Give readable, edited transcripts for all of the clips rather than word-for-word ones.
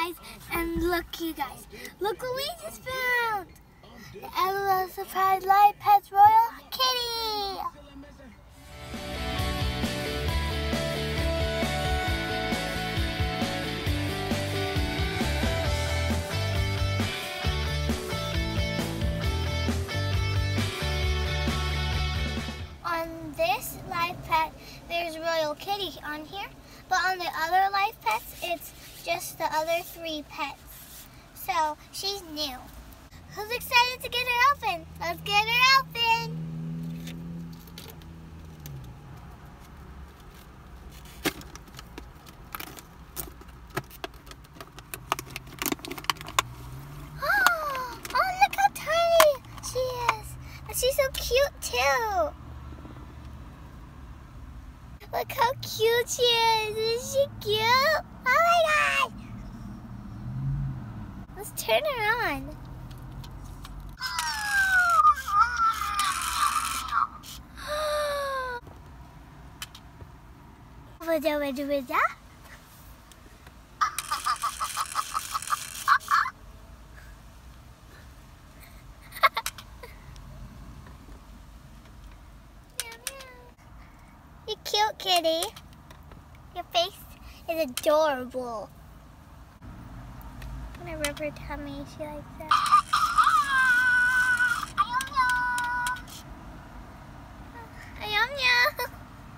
guys, and look you guys. Look what we just found. The LOL Surprise Life Pets Royal Kitty. On this live pet, there's Royal Kitty on here, but on the other live pets, it's just the other 3 pets. So she's new. Who's excited to get her open? Let's get her open. Oh, look how tiny she is. And she's so cute too. Look how cute she is. Isn't she cute? Oh my god. Let's turn her on. Wada. You're cute, kitty. Your face is adorable. I'm gonna rub her tummy. She likes that. Ayam.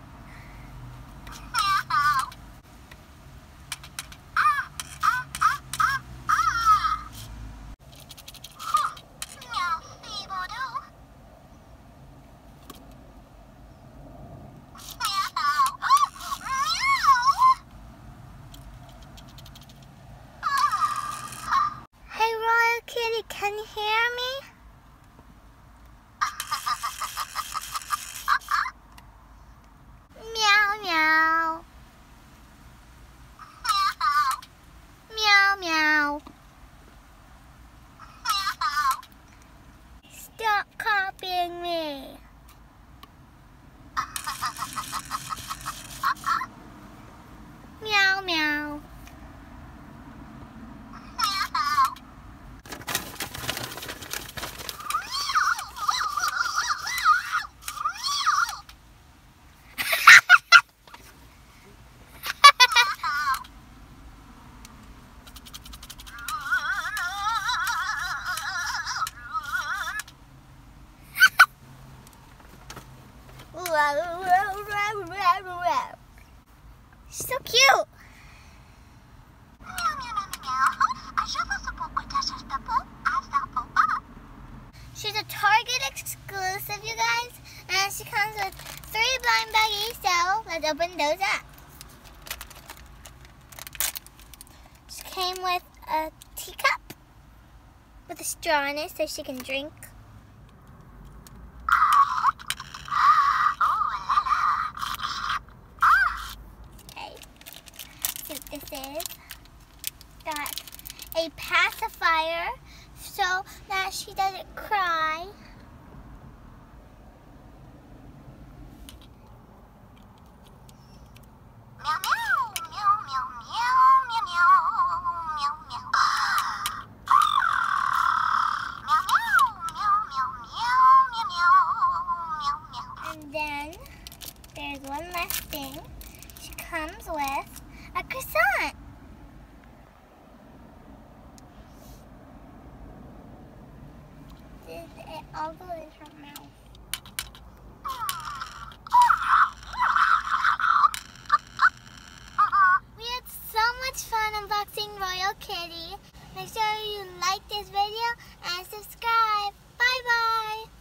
Can you hear me? Meow, meow. Meow, meow. Stop copying me. Meow, meow. She's so cute. She's a Target exclusive, you guys, and she comes with 3 blind baggies, so let's open those up. She came with a teacup with a straw in it so she can drink. This is got a pacifier so that she doesn't cry. Meow meow meow meow meow meow meow meow meow. And then there's one last thing. She comes with a croissant. It all goes in her mouth. We had so much fun unboxing Royal Kitty. Make sure you like this video and subscribe. Bye bye.